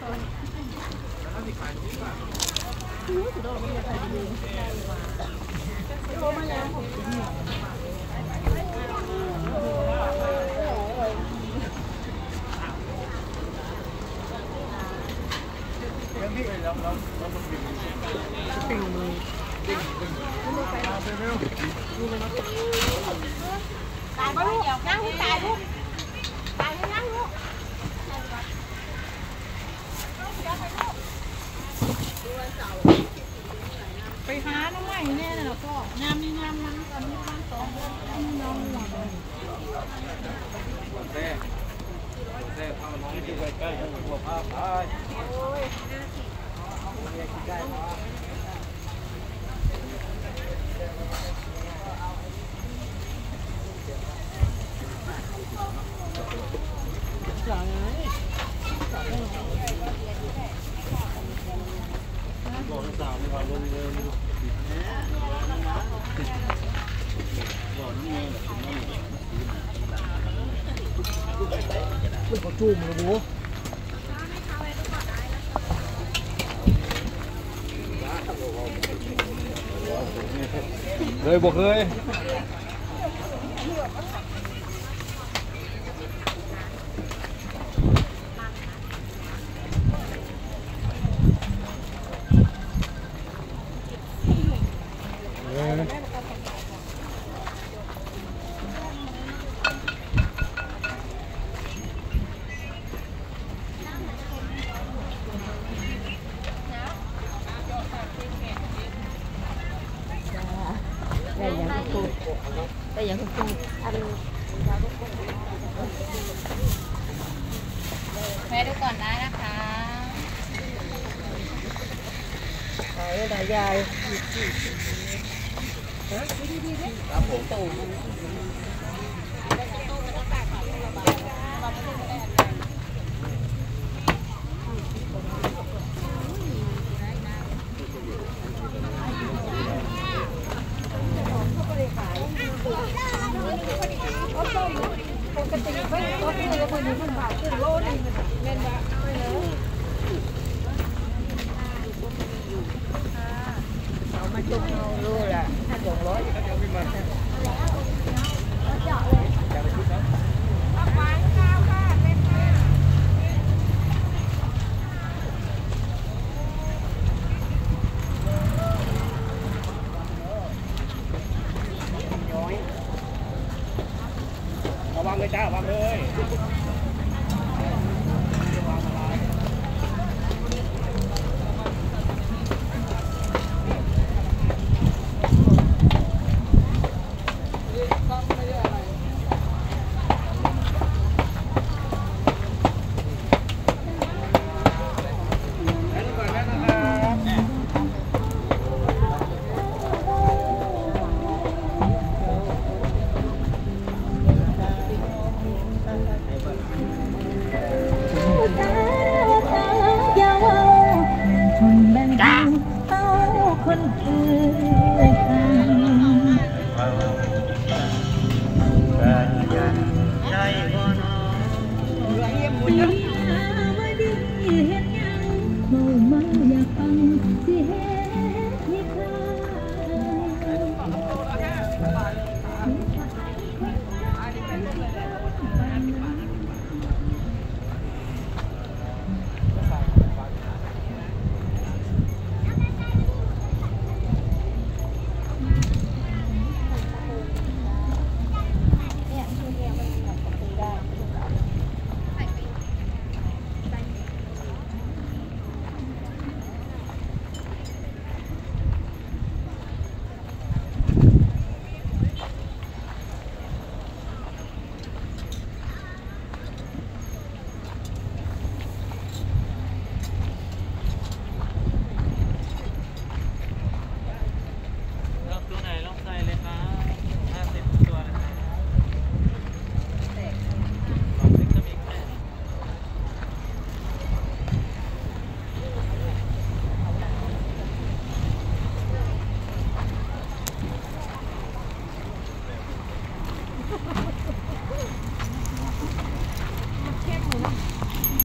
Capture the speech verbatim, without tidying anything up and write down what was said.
ปิ่งมือตายลูกนั่งตายลูกตายนั่งลูกไปหาน้องใหม่แน่เลยแล้วก็งามนี่งามนั้นตอนนี้ตั้งสองน้องหัวเลยแม่แม่พาน้องที่ใกล้ๆกันหัวผ้าไปโอ้ยได้อย่างไรบอกให้สาวไม่พาลงเลยบอกน้องเมย์แบบนี้มันก็จุ่มเลยบูเคยบอกเคยได้ยังคุณครูอันแม่ดูก่อนได้นะคะขายได้ยายครับผม